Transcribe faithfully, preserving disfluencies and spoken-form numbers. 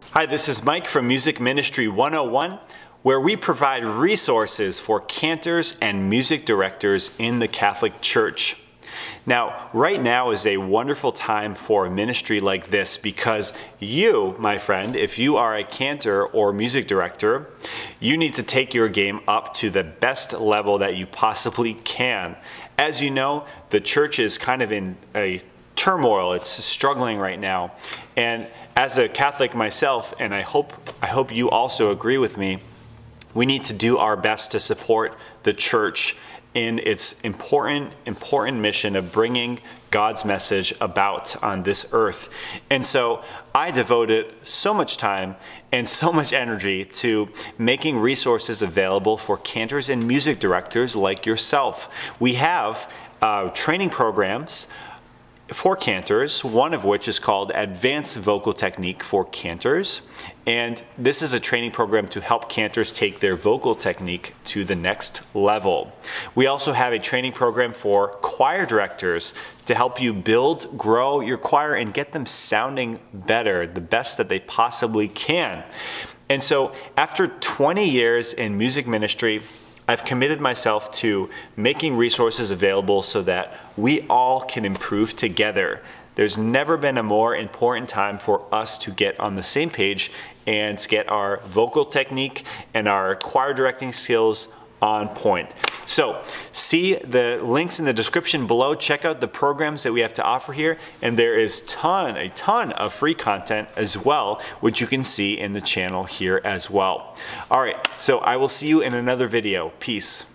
Hi, this is Mike from Music Ministry one oh one, where we provide resources for cantors and music directors in the Catholic Church. Now, right now is a wonderful time for a ministry like this because you, my friend, if you are a cantor or music director, you need to take your game up to the best level that you possibly can. As you know, the church is kind of in a turmoil. It's struggling right now. And as a Catholic myself, and I hope, I hope you also agree with me, we need to do our best to support the church in its important, important mission of bringing God's message about on this earth. And so I devoted so much time and so much energy to making resources available for cantors and music directors like yourself. We have uh, training programs for cantors, one of which is called Advanced Vocal Technique for Cantors. And this is a training program to help cantors take their vocal technique to the next level. We also have a training program for choir directors to help you build, grow your choir and get them sounding better, the best that they possibly can. And so after twenty years in music ministry, I've committed myself to making resources available so that we all can improve together. There's never been a more important time for us to get on the same page and get our vocal technique and our choir directing skills on point. So see the links in the description below. Check out the programs that we have to offer here, and there is ton, a ton of free content as well, which you can see in the channel here as well. All right, so I will see you in another video. Peace.